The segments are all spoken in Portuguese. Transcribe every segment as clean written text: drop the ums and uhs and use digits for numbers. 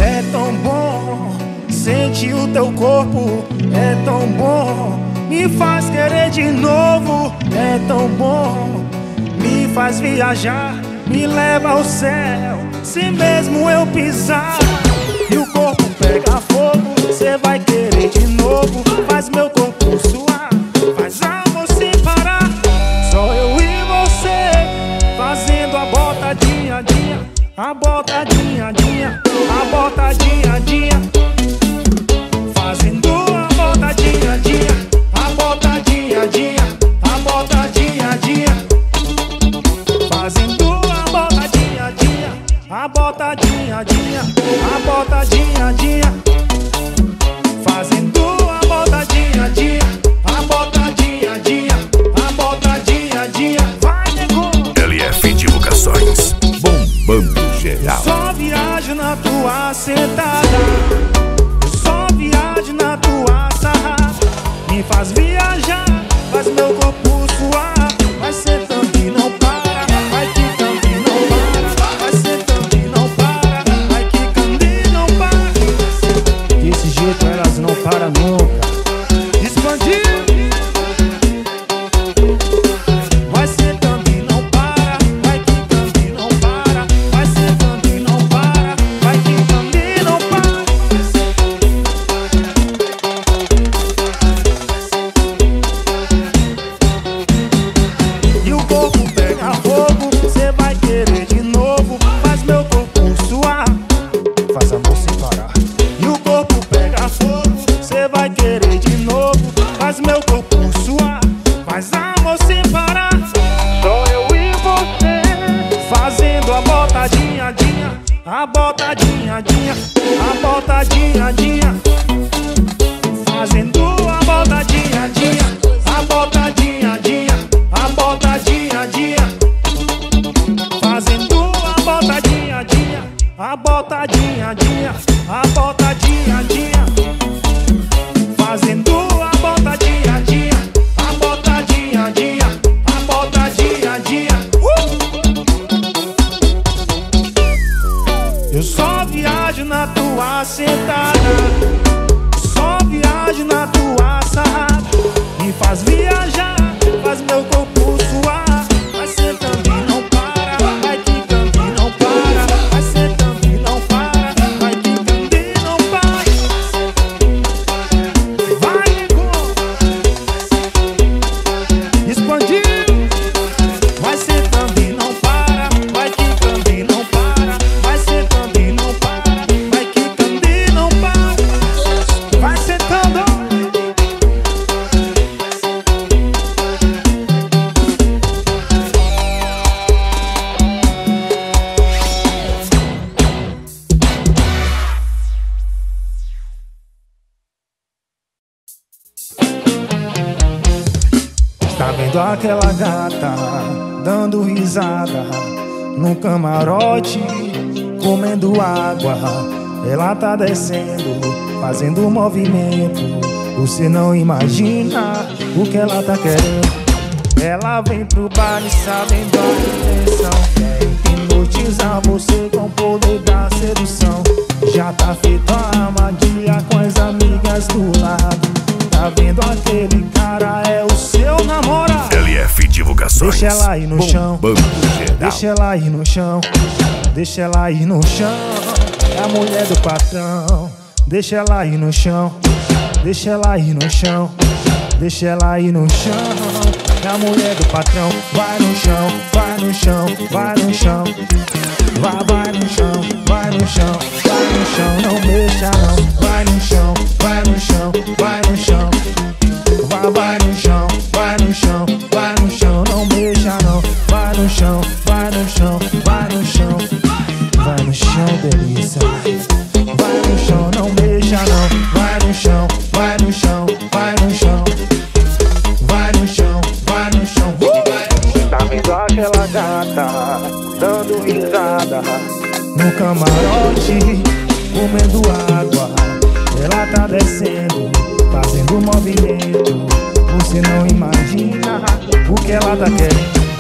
É tão bom sentir o teu corpo, é tão bom, me faz querer de novo. É tão bom, me faz viajar, me leva ao céu. Se mesmo eu pisar e o corpo pega fogo, cê vai querer de novo. Faz meu corpo suar, faz amor sem parar. Só eu e você, fazendo a botadinha, a botadinha, a botadinha, fazendo a botadinha, a botadinha, a botadinha, fazendo a botadinha, a botadinha, a botadinha, fazendo a botadinha, a botadinha, a botadinha. Vai, nego! LF Divulgações, bombando geral. Só viajo na tua sentada, só viajo na tua sarrada. Me faz viajar, faz meu corpo suar. Vai sentando e não para, vai quicando e não para. Vai sentando e não para, vai quicando e não para. Desse jeito elas não param nunca. Expandir. Vai sentando e não para, vai quicando e não para. Vai sentando e não para, vai quicando e não para. E o corpo pega fogo, cê vai querer de novo. Faz meu corpo suar, faz amor sem parar. E o corpo pega fogo, cê vai querer de novo. Faz meu corpo suar, faz amor sem parar. Só eu e você, fazendo a botadinha, a botadinha, a botadinha, fazendo a botadinha, a botadinha, a botadinha, fazendo a botadinha, a botadinha, a botadinha, fazendo a botadinha, a botadinha, a botadinha. Eu só viajo na tua sentada, só viajo na tua sarrada. Me faz viajar, faz meu corpo suar. Vai sentando e não para, vai quicando e não para. Vai sentando e não para, vai quicando e não para. Vai, nego! Expandir. Vai sentando e não para, vai quicando e não para. Vai sentando e não para, vai quicando e não para. Vai sentando. Tá vendo aquela gata dando risada num camarote, comendo água? Ela tá descendo, fazendo movimento. Você não imagina o que ela tá querendo. Ela vem pro baile sabendo a intenção. Quer hipnotizar você com o poder da sedução. Já tá feita a armadilha com as amigas do lado. Tá vendo aquele cara, é o seu namorado. LF Divulgações, Deixa ela ir no chão, bombando geral. deixa ela ir no chão, deixa ela ir no chão. É a mulher do patrão. Deixa ela ir no chão, deixa ela ir no chão, deixa ela ir no chão. É a mulher do patrão. Vai no chão, vai no chão, vai no chão. Vai no chão, vai no chão, vai no chão. Não mexa não. Vai no chão, vai no chão, vai no chão. Vai no chão, vai no chão, vai no chão. Não mexa não. Vai no chão, vai no chão, vai no chão. Vai no chão, delícia. Vai no chão, não mexa não. Vai no chão, vai no chão, vai no chão. Vai no chão, vai no chão. Tá vendo aquela gata dando risada no camarote, comendo água? Ela tá descendo, fazendo movimento. Você não imagina o que ela tá querendo.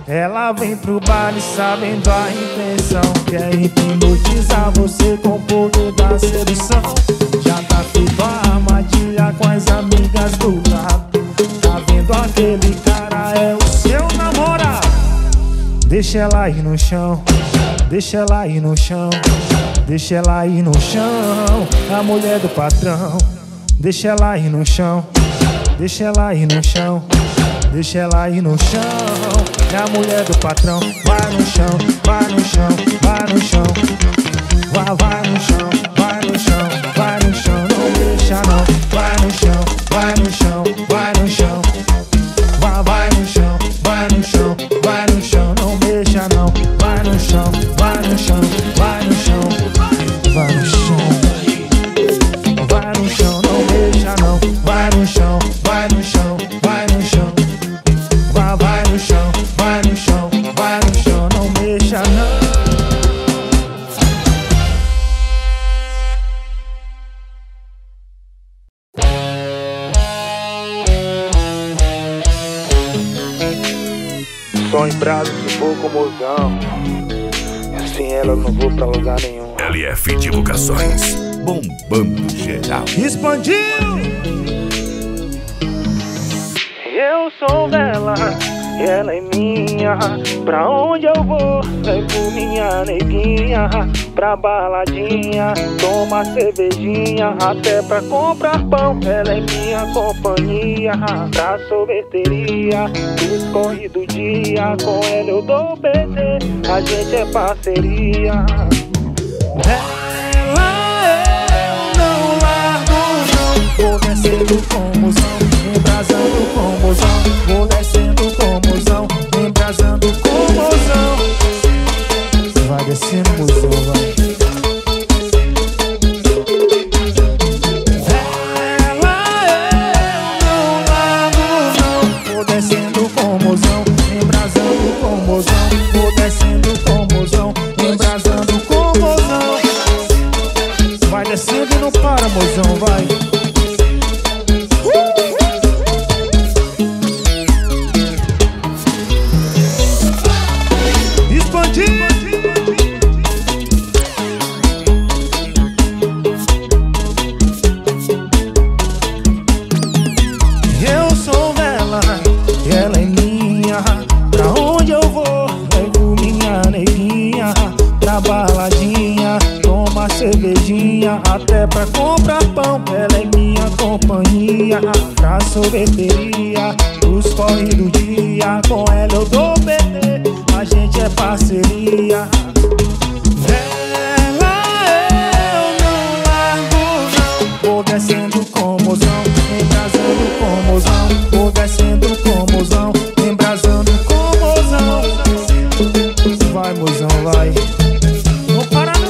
Ela vem pro baile sabendo a intenção, quer hipnotizar você com o poder da sedução. Já tá feito a armadilha com as amigas do lado. Tá vendo aquele cara é o seu namorado. Deixa ela ir no chão, deixa ela ir no chão, deixa ela ir no chão, a mulher do patrão. Deixa ela ir no chão, deixa ela ir no chão, deixa ela ir no chão, é a mulher do patrão. Vai no chão, vai no chão, vai no chão. Vai no chão, vai no chão, vai no chão, não deixa não. Vai no chão, vai no chão, vai no chão. Vai no chão, vai no chão, vai no chão, não deixa não. Vai no chão, vai no chão, vai no chão. Vai no chão, vai no chão, não deixa não. Vai no chão, vai no chão, vai no chão. Vai no chão, vai no chão, vai no chão, não deixa não. Só em brasa se for com mozão. Sem ela eu não vou pra lugar nenhum. LF Divulgações, bombando geral. Expandiu! Eu sou dela, ela é minha. Pra onde eu vou, levo minha neguinha. Pra baladinha, toma cervejinha. Até pra comprar pão, ela é minha companhia. Pra sorveteria, os corre do dia. Com ela eu dou PT, a gente é parceria. Ela eu não largo não. Vou descendo com mozão, embrasando com mozão. Vou descendo com mozão, embrasando com mozão. Vai descendo mozão, vai. Ela eu não largo não. Vou descendo com mozão, embrasando com mozão. Vou descendo com mozão, embrasando com mozão. Vai descendo e não para, mozão, vai. Eu sou dela, ela é minha. Pra onde eu vou, levo minha neguinha. Pra baladinha, toma cervejinha. Até pra comprar pão, ela é minha companhia. Pra sorveteria, os corre do dia. Com ela eu dou PT, a gente é parceria. Ela eu não largo não. Vou descendo com mozão, embrasando com mozão. Vou descendo com mozão, embrasando com mozão. Vai, mozão, vai. Não para não.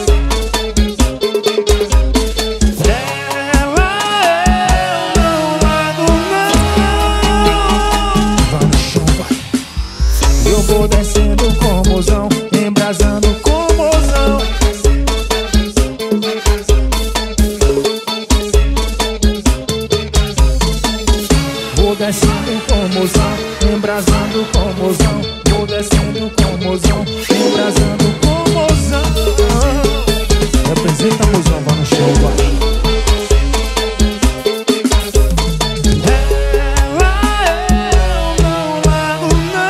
Ela eu não largo não. Vai no chão, vai. Eu vou descendo com mozão, embrasando com mozão. Vou descendo com mozão, embrasando com mozão. Vou descendo com mozão, embrasando com mozão. Representa mozão, vai no show, vai. Ela eu não largo não.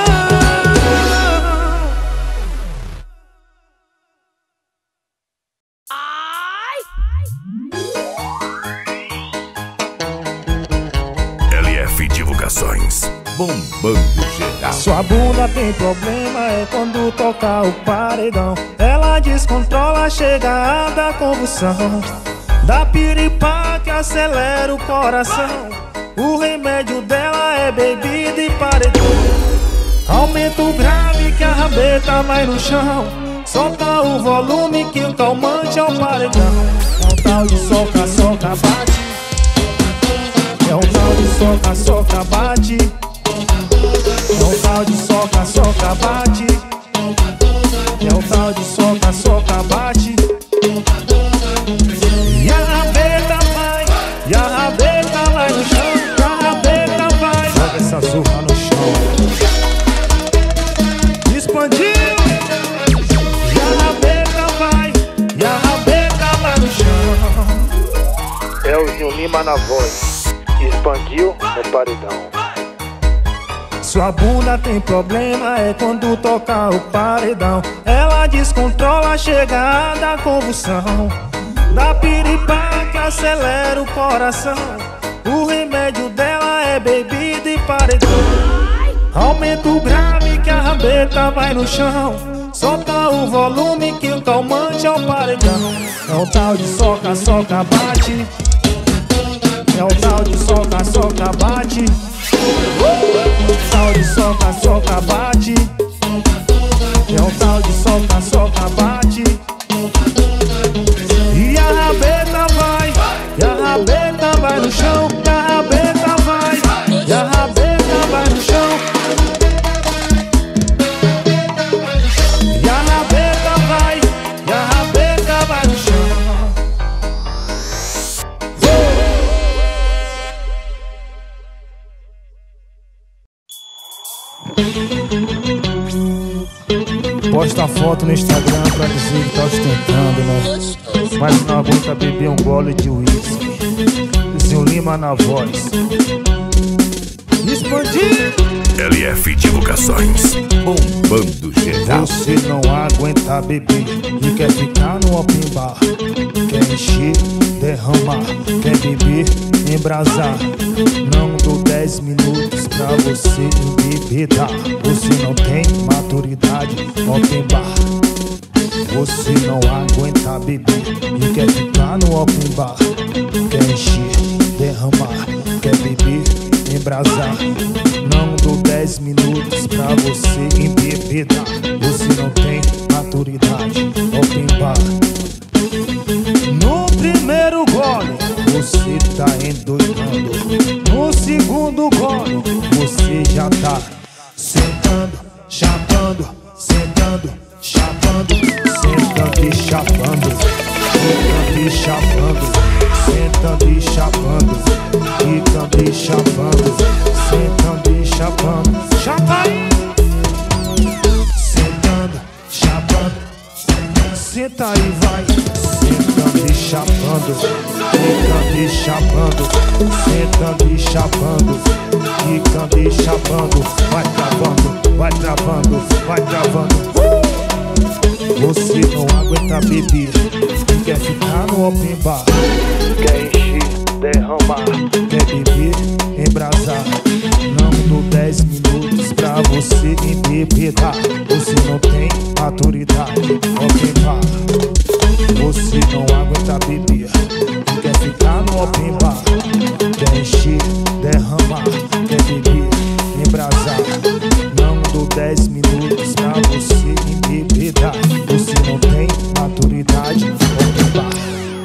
LF Divulgações, bombando geral. Sua bunda tem problema, é quando toca o paredão. Ela descontrola, chega a dar convulsão. Dá piripa que acelera o coração. O remédio dela é bebida e paredão. Aumenta o grave que a rabeta vai no chão. Solta o volume que o calmante é o paredão. É o tal de soca, soca, bate. É o tal de soca, soca, bate. É o tal de soca, soca, bate. É o tal de soca, soca, bate. E a rabeta vai, e a rabeta vai no chão. E a rabeta vai, joga essa zurra no chão. Lima na voz, expandiu no paredão. Sua bunda tem problema, é quando toca o paredão. Ela descontrola, chega a dar convulsão. Dá piripaque, acelera o coração. O remédio dela é bebida e paredão. Aumenta o grave que a rabeta vai no chão. Solta o volume que o calmante é o paredão. É o tal de soca, soca, bate. É o tal de soca, soca, bate. É o tal de soca, soca, bate. É o tal de soca, soca, bate. E a rabeta vai, e a rabeta vai no chão. E a rabeta vai, e a rabeta vai no chão. E a rabeta vai, e a rabeta vai no chão. Posta foto no Instagram pra dizer que tá ostentando, né? Mas não aguenta beber um gole de uísque. Zinho Lima na voz. Expandir! LF Divulgações, bombando geral. Você não aguenta beber e quer ficar no open bar. Quer encher, derramar, quer beber, embrasar. Não dou 10 minutos pra você embebedar. Você não tem maturidade, open bar. Você não aguenta beber e quer ficar no open bar. Quer encher, derramar, quer beber, embrasar. Não dou 10 minutos pra você embebedar. Você não tem maturidade, open bar. No primeiro gole, você tá endoidando. No segundo gole, você já tá sentando, chapando, sentando, chapando, sentando e chapando, sentando e chapando, sentando e chapando, ficando e chapando, sentando e chapando, chapa aí! Sentando, chapando, senta e vai, sentando e chapando, sentando e chapando, sentando e chapando, ficando e chapando, vai travando, vai travando, vai travando. Você não aguenta beber e quer ficar no open bar. Quer encher, derramar, quer beber, embrasar. Não dou 10 minutos pra você embebedar. Você não tem maturidade, open bar. Você não aguenta beber e quer ficar no open bar. Quer encher, derramar, quer beber, embrasar. Não dou 10 minutos pra você embebedar. Você não tem maturidade, open bar.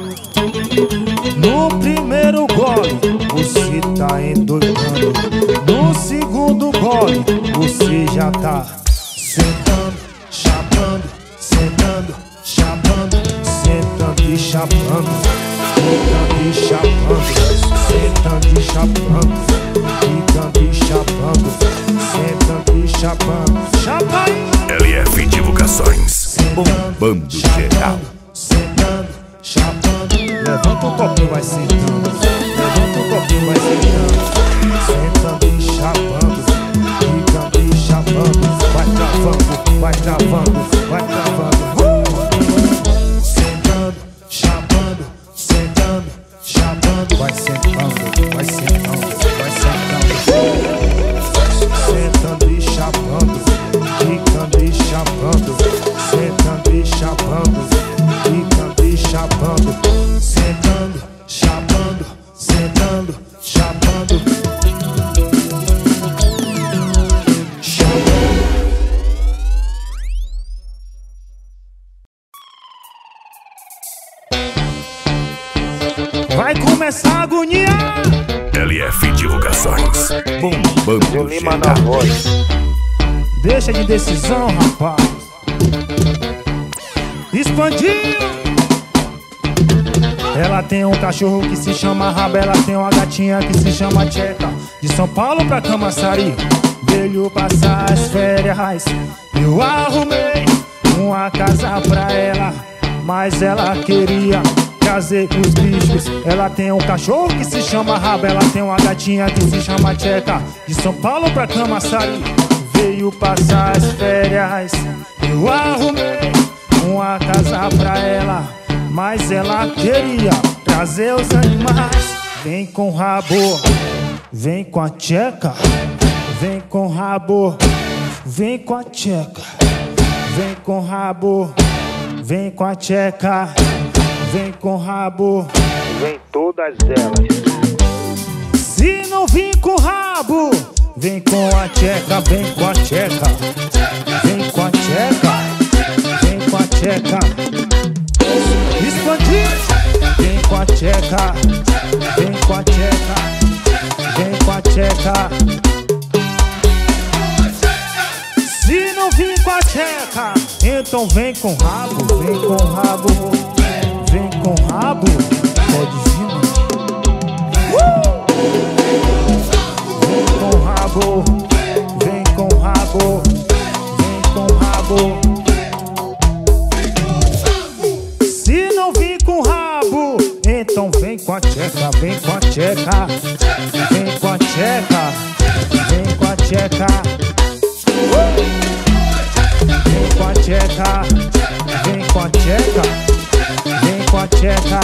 No primeiro gole, você tá endoidando. No segundo gole, você já tá sentando, chapando, sentando, chapando, sentando e chapando, sentando e chapando, sentando e chapando, ficando e chapando, sentando e chapando, chapa aí! LF Divulgações, bombando geral. Sentando, chapando, levanta um copinho, vai sentando. Levanta um copinho, vai sentando. Sentando e chapando, ficando e chapando. Vai travando, vai travando, vai travando. Sentando, chapando, sentando, chapando. Vai sentando, vai sentando, vai sentando. Sentando e chapando, ficando e chapando. Sentando e chapando, ficando e chapando. Sentando, chapando, sentando, chapando. Vai começar a agoniar. LF Divulgações, bombando Lima na geral. voz. Deixa de decisão, rapaz. Expandiu. Ela tem um cachorro que se chama Raba. Ela tem uma gatinha que se chama Tcheca. De São Paulo pra Camaçari veio passar as férias. Eu arrumei uma casa pra ela, mas ela queria que trazer os bichos. Ela tem um cachorro que se chama Rabo, ela tem uma gatinha que se chama Tcheca. De São Paulo pra Camaçari veio passar as férias. Eu arrumei uma casa pra ela, mas ela queria trazer os animais. Vem com o rabo, vem com a Tcheca. Vem com o rabo, vem com a Tcheca. Vem com o rabo, vem com a Tcheca. Vem com o rabo, vem todas elas. Se não vir com o rabo, vem com a Tcheca, vem com a Tcheca. Vem com a Tcheca, vem com a Tcheca. Expandir. Vem com a Tcheca, vem com a Tcheca. Vem com a Tcheca. Se não vir com a Tcheca, então vem com o rabo, vem com o rabo. Vem com o rabo, pode vir, Vem com o rabo, vem com o rabo. Vem com o rabo. Se não vir com o rabo, então vem com a Tcheca, vem com a Tcheca. Vem com a Tcheca, vem com a Tcheca. Vem com a Tcheca, vem com a Tcheca. Vem com a Tcheca.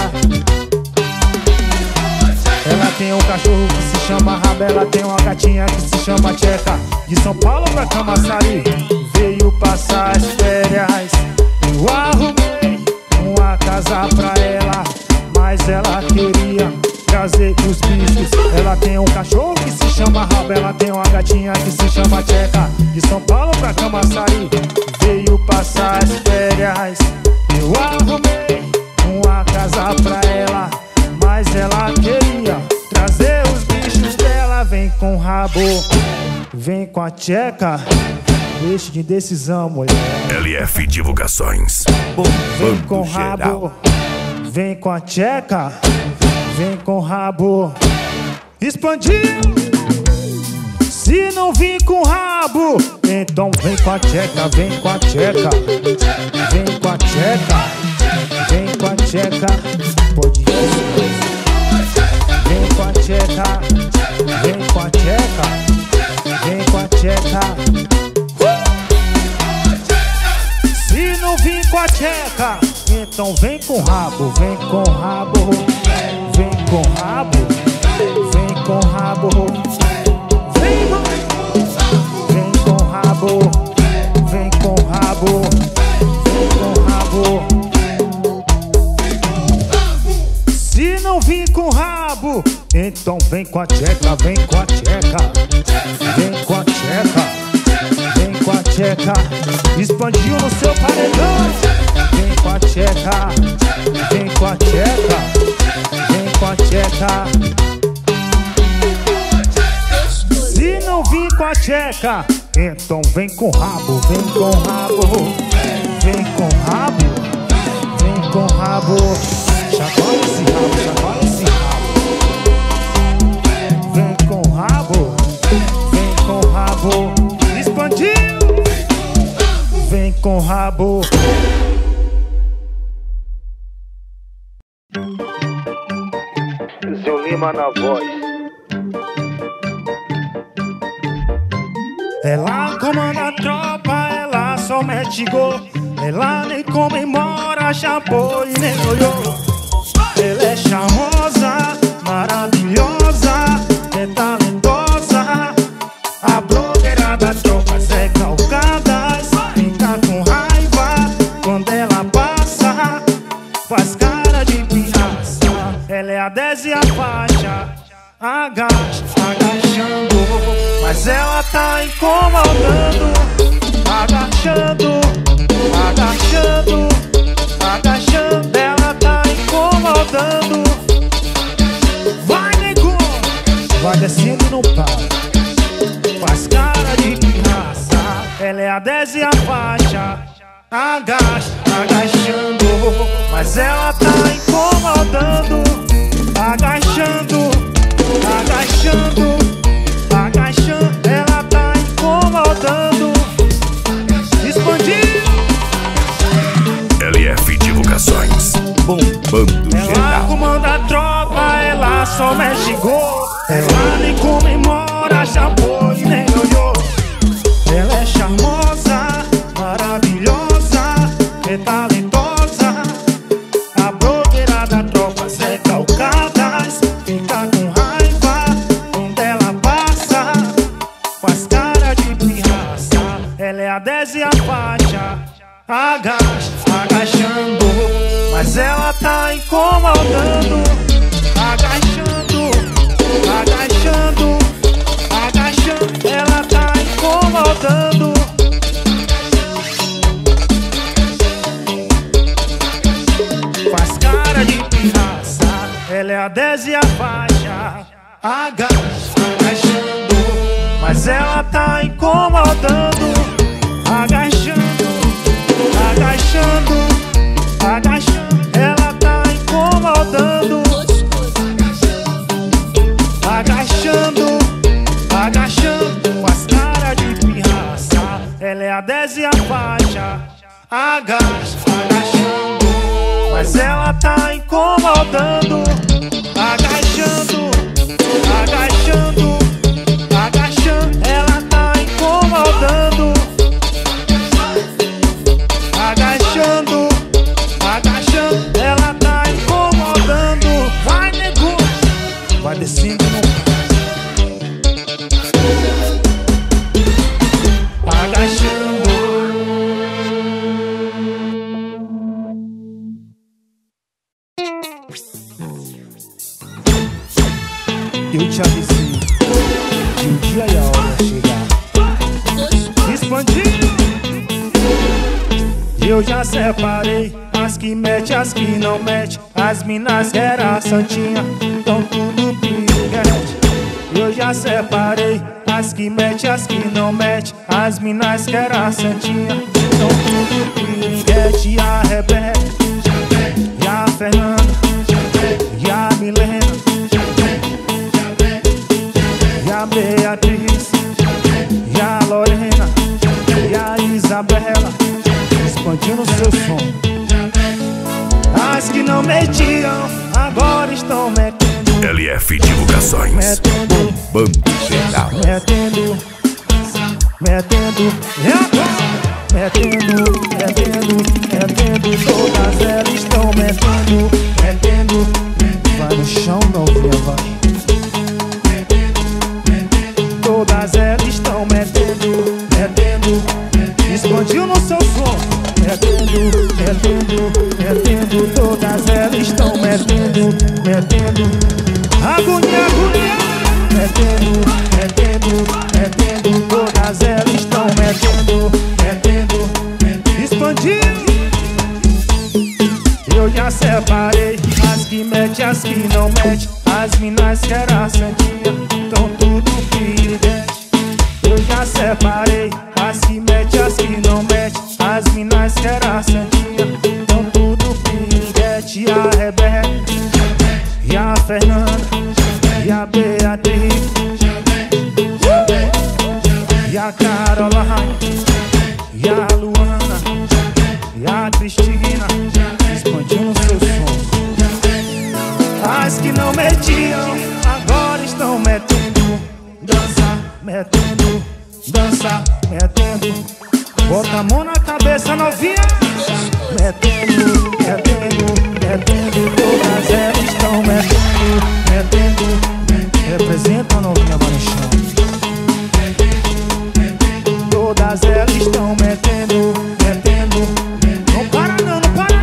Ela tem um cachorro que se chama Rabo, ela tem uma gatinha que se chama Tcheca. De São Paulo pra Camaçari veio passar as férias. Eu arrumei uma casa pra ela, mas ela queria trazer os bichos. Ela tem um cachorro que se chama Rabo, ela tem uma gatinha que se chama Tcheca. De São Paulo pra Camaçari veio passar as férias. Eu arrumei uma casa pra ela, mas ela queria trazer os bichos dela. Vem com o rabo, vem com a Tcheca. Deixe de indecisão, mulher. LF Divulgações. Vem com o Bombando rabo, geral. vem com a Tcheca. Vem com o rabo. Expandiu. Se não vir com o rabo, então vem com a Tcheca, vem com a Tcheca. Vem com a Tcheca, vem com a Tcheca. Pode ir. Vem com a Tcheca, vem com a Tcheca. Vem com a Tcheca. Se não vir com a Tcheca, então vem com o rabo, vem com o rabo. Vem com o rabo, vem com o rabo. Vem com o rabo, vem com o rabo. Vem com o rabo. Se não vir com o rabo, então vem com a Tcheca, vem com a Tcheca. Vem com a Tcheca, vem com a Tcheca. Expandiu no seu paredão. Vem com a Tcheca, vem com a Tcheca. Vem com a Tcheca. Se não vir com a Tcheca, então vem com o rabo, vem com o rabo. Vem com o rabo, vem com o rabo. Chacoalha esse rabo, chacoalha esse rabo. Vem com o rabo, vem com o rabo. Expandiu. Vem com o rabo. Zé Lima na voz. Ela comanda a tropa, ela só mete gol. Ela nem comemora chapô e nem olhou. Ela é charmosa, maravilhosa, é talentosa. A blogueira da tropa Zé Calcadas fica com raiva quando ela passa, faz cara de pirraça. Ela é a 10 e a faixa, agacha, agachando, mas ela tá incomodando. Agachando, agachando, agachando, ela tá incomodando. Vai, nego, vai descendo e não para, faz cara de pirraça. Ela é a 10 e a faixa, agacha, agachando, mas ela tá incomodando. Agachando, agachando, agachando, ela tá incomodando. Expandiu. LF Divulgações. Bombando Ela só mexe gol. Ela nem comemora, chamou e nem olhou. Ela é charmosa, maravilhosa, é talentosa. A blogueira da tropa Zé Calcadas fica com raiva quando ela passa, faz cara de pirraça. Ela é a 10 e a faixa, agachando, mas ela tá incomodando. Agachando, ela tá incomodando. Faz cara de pirraça. Ela é a 10 e a faixa, agachando, mas ela tá incomodando. Agachando, ela tá incomodando. Agachando, faz cara de pirraça. Ela é a 10 e a faixa, agachando, mas ela tá incomodando. Agachando, ela tá incomodando. Agachando, ela tá incomodando. Vai, nego, vai descendo no agachando. Eu te avisei que o dia e a hora chegar. Expandindo. Eu já separei as que mete, as que não mete. As minas que era santinha, tão tudo piriguete. Eu já separei as que mete, as que não mete. As minas que era santinha, tão tudo piriguete. E a Rebeca, e a Fernanda, e a Milena, e a Beatriz, e a Lorena, e a Isabela, expandindo seu som. As que não metiam, agora estão metendo. LF Divulgações, Metendo, Bando Geral. metendo, e agora? Metendo, todas elas estão metendo. Vai no chão, novinha, vai. Todas elas estão metendo, expandiu no seu som. Metendo, todas elas estão metendo. Agonia, metendo, todas elas estão metendo, expandindo. Eu já separei as que mete, as que não mete. As minas que era santinha, tão tudo piriguete. Eu já separei as que mete, as que não mete. As minas que era santinha, tão tudo piriguete. E a Rebeca, e a Fernanda, e a Beatriz, e a Caroline, e a Luana, e a Cristina, expandindo seu som. As que não metiam, agora estão metendo. Dança, metendo. Bota a mão na cabeça, novinha. Metendo, todas elas estão metendo. Representa a novinha, vai no chão. Todas elas estão metendo. Não para não.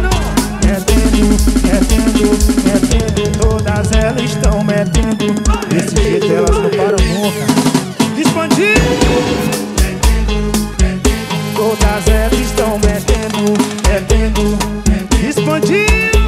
Metendo, todas elas estão metendo. Desse jeito elas não param nunca. Expandindo. Todas elas estão metendo. Expandindo.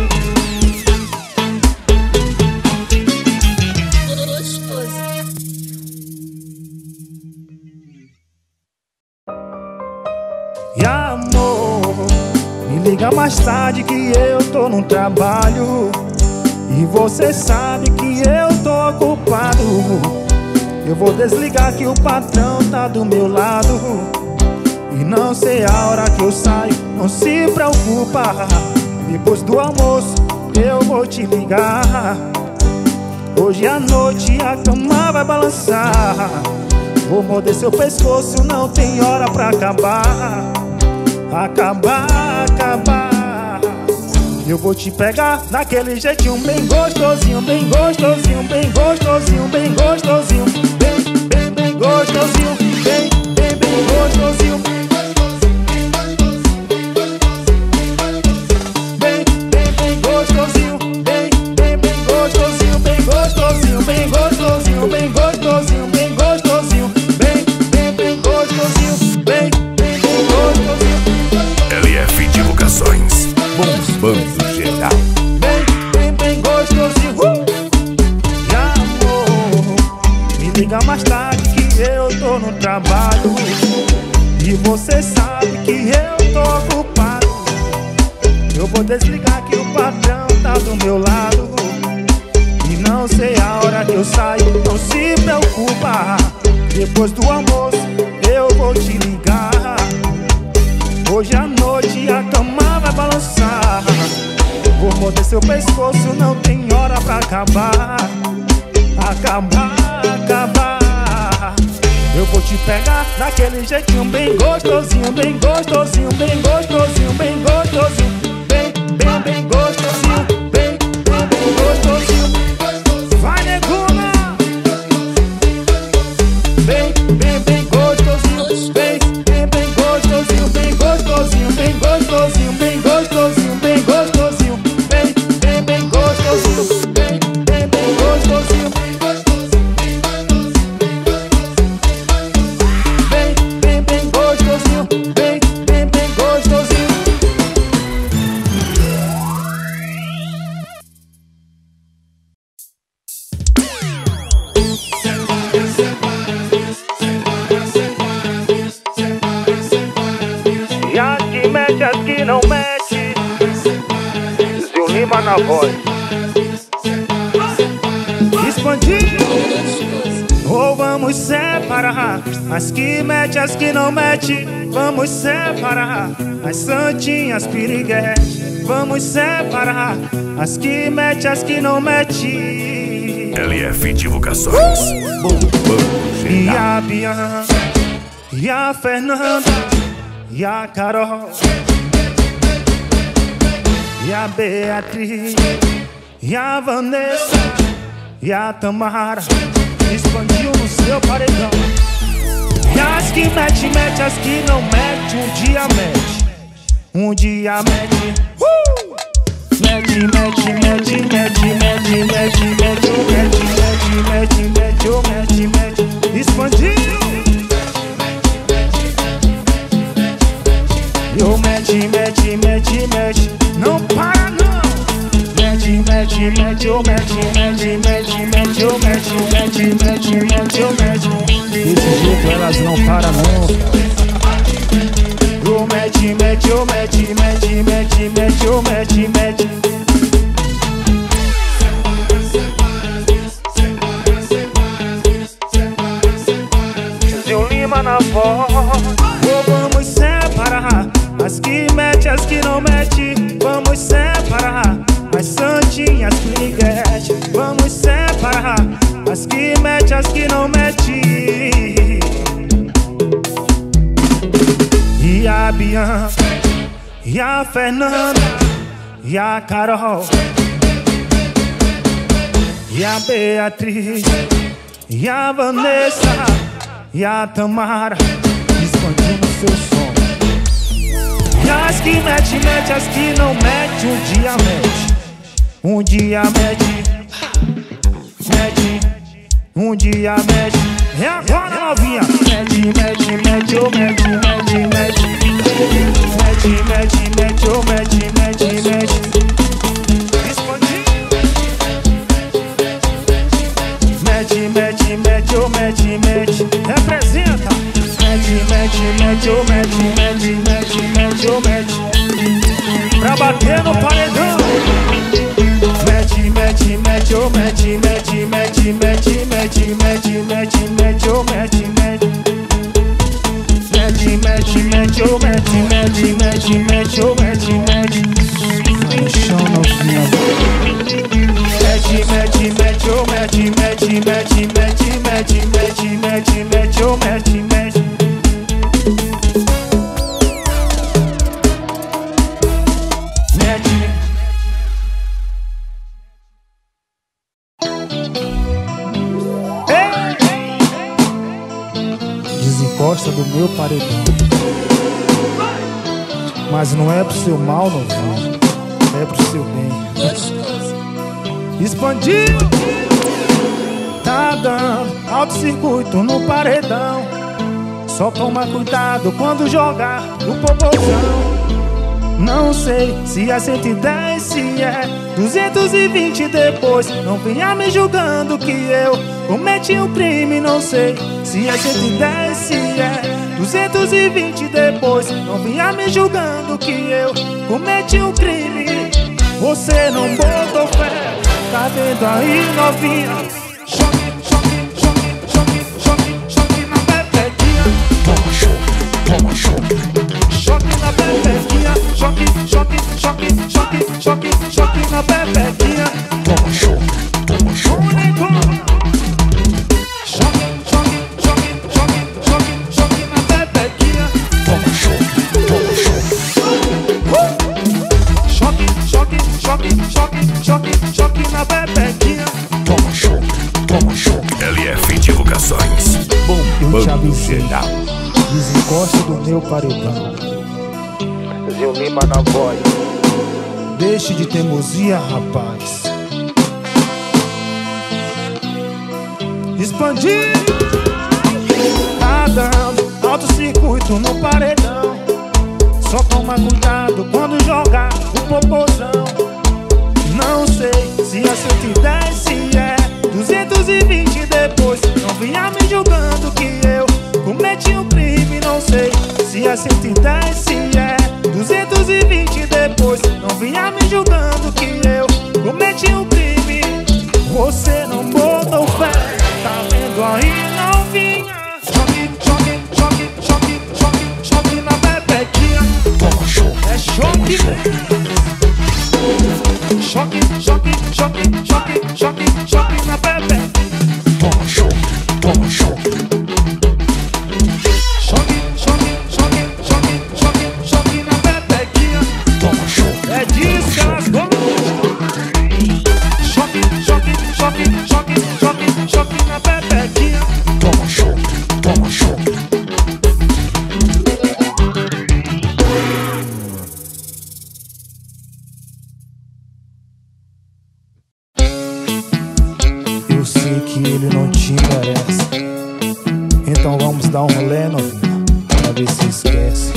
E amor, me liga mais tarde que eu tô num trabalho. E você sabe que eu tô ocupado. Eu vou desligar que o patrão tá do meu lado. E não sei a hora que eu saio, não se preocupa. Depois do almoço eu vou te ligar. Hoje à noite a cama vai balançar. Vou morder seu pescoço, não tem hora pra acabar. Acabar, acabar. Eu vou te pegar daquele jeitinho bem gostosinho, bem gostosinho, bem gostosinho, bem gostosinho, bem, bem, bem gostosinho, bem, bem, bem gostosinho. Bem, bem, bem gostosinho, bem, bem, bem gostosinho, bem gostosinho, bem gostosinho, bem gostosinho, bem gostosinho, bem, bem, bem gostosinho, bem, bem, bem gostosinho. LF Divulgações, bombando geral. Bem, bem, bem gostosinho. E amor, me liga mais tarde que eu tô no trabalho. E você sabe que eu tô ocupado. Eu vou desligar que o patrão tá do meu lado. E não sei a hora que eu saio, não se preocupa. Depois do almoço eu vou te ligar. Hoje à noite a cama vai balançar. Vou morder seu pescoço, não tem hora pra acabar. Acabar, acabar. Eu vou te pegar daquele jeitinho bem gostosinho, bem gostosinho, bem gostosinho, bem gostosinho, bem, bem, bem gostosinho, bem, bem, bem gostosinho. Vai, neguna! Bem, bem, bem gostosinho, bem, bem, bem gostosinho, bem gostosinho, bem gostosinho, bem gostosinho, bem gostosinho, bem, bem, bem gostosinho, bem, bem, bem gostosinho. Bem, bem, bem gostosinho, bem, bem, bem gostosinho. E as que mete, as que não mete. Zil Lima na voz. Expandir ou vamos separar as que mete, as que não mete. Vamos separar as santinhas piriguete. Vamos separar as que mete, as que não mete. LF Divulgações, bombando E geral. a Bianca, e a Fernanda, e a Carol, e a Beatriz, e a Vanessa, e a Tamara. Expandiu no seu paredão. E as que mete, mete, as que não mete. Um dia mete, um dia mete. Mete, mete, mete, mete, mete, mete, mete, mete, mete, mete, mete, mete. Expandiu. Eu mete, mete, mete, mete. Não para não. Mete, mete, mete, eu mete, mete, mete, mete, eu mete, mete, mete, mete, eu mete. Desse jeito elas não param não. Eu mete, mete, eu mete, mete, mete, mete, eu mete, mete. Zil Lima na voz. Ou vamos separar as que mete, as que não mete. Vamos separar as santinhas piriguete. Vamos separar as que mete, as que não mete. E a Bianca, e a Fernanda, e a Carol, e a Beatriz, e a Vanessa, e a Tamara. Expandindo seu som. E as que mete, mete, as que não mete. Um dia mete, um dia mete, mete, um dia mete. É agora, novinha. Mete, mete, mete, oh mete, mete, mete. Mete, mete, mete, oh mete, mete, mete. Expandindo. Mete, mete, mete, oh mete, mete. Representa. Mete, mete, mete, oh mete, mete, mete, mete, oh mete. Pra bater no paredão. Mete, mete, mete, oh mete, mete, mete, mete, mete, mete, mete, mete, oh mete, mete. Mete, mete, mete, oh mete, mete, mete, mete, oh mete, mete. gosta do meu paredão. Mas não é pro seu mal, novinho, é pro seu bem. Expandido, tá dando alto-circuito no paredão. Só toma cuidado quando jogar o popozão. Não sei se é 110, se é 220 depois. Não venha me julgando que eu cometi um crime. Não sei se é 110, se é 220 depois. Não venha me julgando que eu cometi um crime. Você não botou fé, tá vendo aí, novinha? Choque, choque, choque, choque, choque, choque na pepequinha. Toma choque, toma choque. Choque na pepequinha. Choque, choque, choque, choque, choque, choque na pepequinha. Toma choque, toma choque. Choque, choque, choque, choque, choque, choque na pepequinha. Toma choque, toma choque. Choque, choque, choque, choque, choque, choque na pepequinha. Toma choque, toma choque. LF Divulgações. Eu te Bombando avisei, geral. desencosta do meu paredão. Zil Lima na voz. Deixe de teimosia, rapaz. Expandido, tá dando alto-circuito no paredão. Só toma cuidado quando jogar o popozão. Não sei se é 110, se é 220 depois. Não venha me julgando que eu cometi um crime. Não sei se é 110, se é 220 depois. Não venha me julgando que eu cometi um crime. Você não botou fé, tá vendo aí, novinha? Choque, choque, choque, choque, choque, choque na pepequinha. Toma choque, É choque, choque, choque, choque, choque, choque, choque na pepequinha. toma choque, toma choque. Choque, choque, choque, choque, choque, choque na pepequinha. Toma choque, É disso que elas gostam. Choque, choque, choque, choque, choque, choque na pepequinha. toma choque, toma choque. Eu sei que ele não te merece. Então vamos dar um rolê, novinha, pra ver se esquece.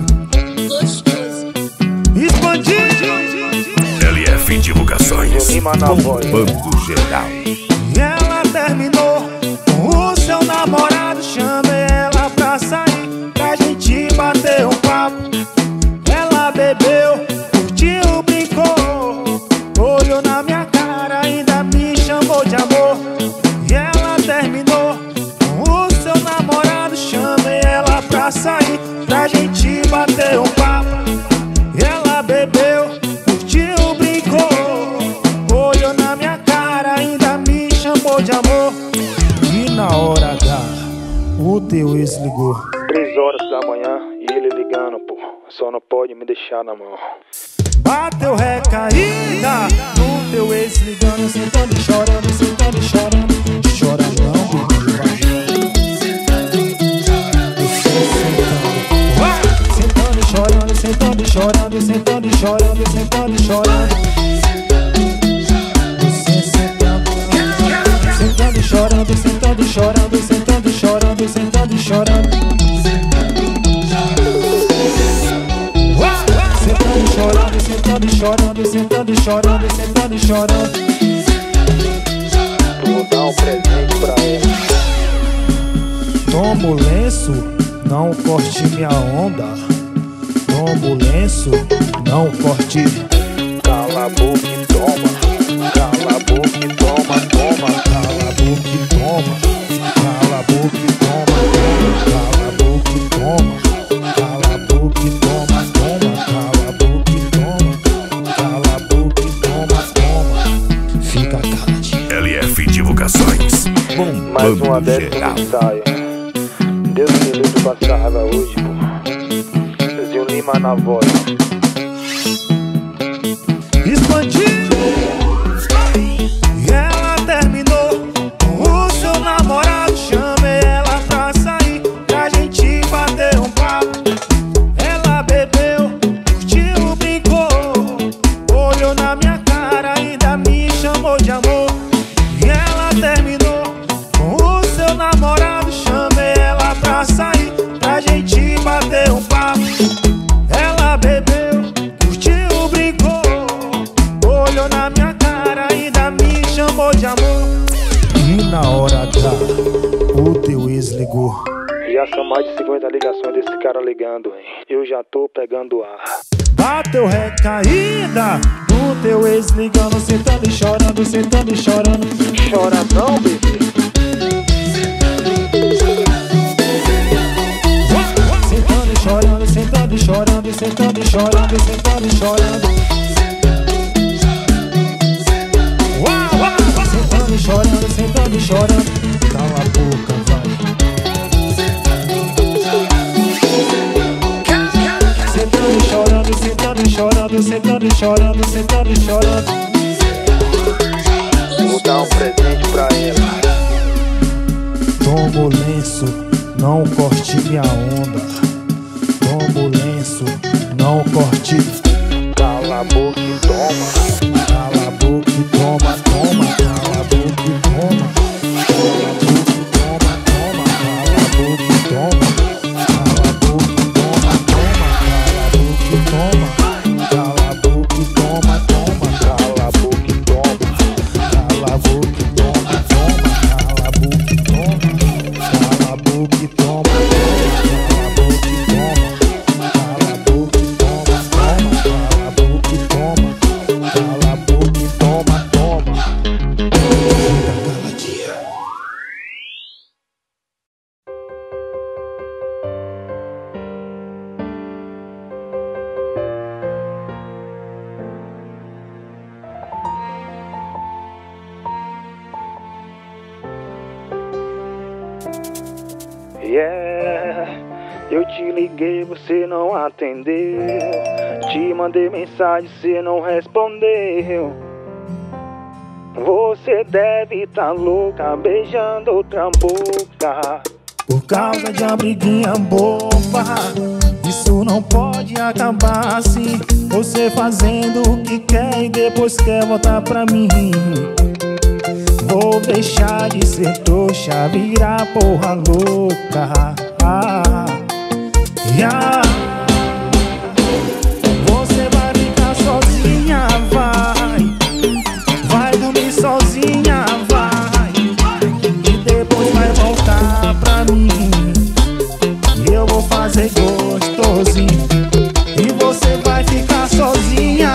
Expandido, LF Divulgações. Zil Lima na voz. Bombando geral. e ela terminou com o seu namorado. Chamei ela pra sair, pra gente bater um papo. Ela bebeu, curtiu, brincou, olhou na minha cara, ainda me chamou de amor. E ela terminou com o seu namorado. Chamei ela pra sair, pra gente bater um papo. E ela bebeu, curtiu, brincou, olhou na minha cara, ainda me chamou de amor. E na hora H, o teu ex ligou. 3 horas da manhã e ele ligando, pô. Só não pode me deixar na mão. Bateu recaída, o teu ex ligando, sentando e chorando, sentando e chorando. Chora não, bebê, vai. Sentando e chorando, sentando e chorando, sentando e chorando, sentando e chorando. Sentando e chorando, sentando e chorando, sentando e chorando, sentando e chorando. Sentando e chorando, sentando e chorando, sentando e chorando, sentando e chorando. Vou dar um presente pra ela. Toma o lenço, não corte minha onda. Toma o lenço, não corte. Cala a boca e toma. Cala a boca e toma, toma. Cala a boca e toma. Cala a boca e toma. Cala a boca e toma. Cala a boca e toma, toma. Cala a boca e toma. Cala a boca e toma, toma. Fica tarde. LF Divulgações. Mais uma Bombando dessa geral. no ensaio. Deus me livre pra essa raiva hoje, pô. Zil Lima na voz. Expandido, e ela terminou com o seu namorado. Chamei ela pra sair, pra gente olhou na minha cara, ainda me chamou de amor. E na hora H, o teu ex ligou. Já são mais de 50 ligações desse cara ligando, hein? Eu já tô pegando ar. Bateu recaída, o teu ex ligando, sentando e chorando, sentando e chorando. Chora não, bebê. Sentando e chorando, sentando e chorando, sentando e chorando, sentando e chorando. Sentando e chorando, sentando e chorando. Cala a boca, vai. Sentando e chorando, sentando e chorando, sentando e chorando, sentando e chorando. Vou dar um presente pra ela. Toma o lenço, não corte minha onda. Toma o lenço, não corte. Cala a boca e toma. Cala a boca e toma, toma. Cala a boca e toma. Cala a boca e toma, toma. Cala a boca e toma. Cala a boca e toma, toma. Cala a boca e toma. Cala a boca e toma, toma. Cala a boca e toma. Cala a boca e toma, toma. Cala a boca e toma. Cala a boca e toma. Cala a boca e toma. Cala a boca e toma. Cala a boca e toma, toma. Fica caladinha. Yeah, eu te liguei, você não atendeu. Te mandei mensagem, você não respondeu. Você deve tá louca, beijando outra boca. Por causa de uma briguinha boba, isso não pode acabar assim. Você fazendo o que quer e depois quer voltar pra mim. Vou deixar de ser trouxa, virar porra louca. Você vai ficar sozinha, vai dormir sozinha, vai. E depois vai voltar pra mim. E eu vou fazer gostosinho. E você vai ficar sozinha,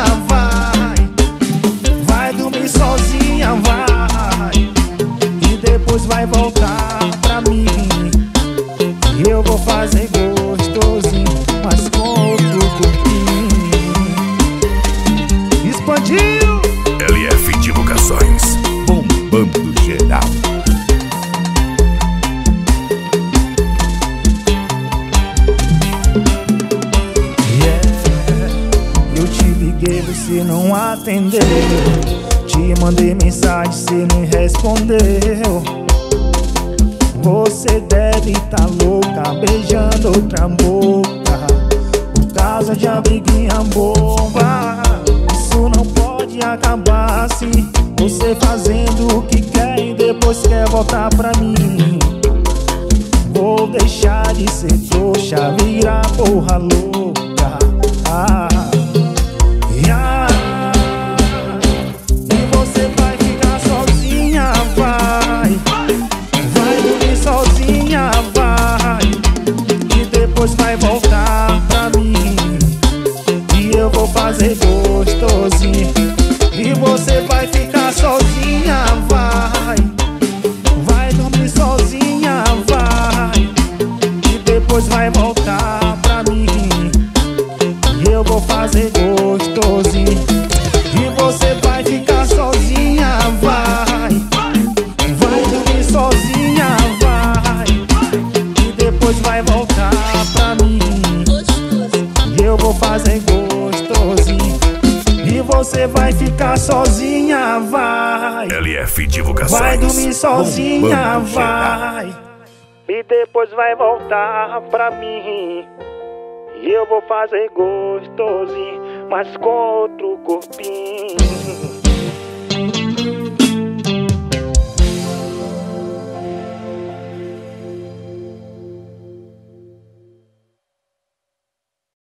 vai dormir sozinha, vai. E depois vai voltar pra mim. E eu vou fazer gostosinho, mas com outro corpinho. Expandiu! LF Divulgações, bombando geral. Eu te liguei, você não atendeu. Te mandei mensagem, você não respondeu. Você deve tá louca, beijando outra boca. Por causa de uma briguinha boba, isso não pode acabar assim. Você fazendo o que quer e depois quer voltar pra mim. Vou deixar de ser trouxa, virar porra louca. E você vai ficar sozinha, vai dormir sozinha, vai. E depois vai voltar pra mim. E eu vou fazer gostosinho. E você vai ficar sozinha, vai dormir sozinha, vai. E depois vai voltar pra mim. E eu vou fazer gostosinho. E você vai ficar sozinha, vai dormir sozinha, vai. E depois vai voltar pra mim. E eu vou fazer gostosinho. E você vai ficar sozinha, vai. LF Divulgações, Vai dormir sozinha, bombando geral. vai. E depois vai voltar pra mim. E eu vou fazer gostosinho, mas com outro corpinho.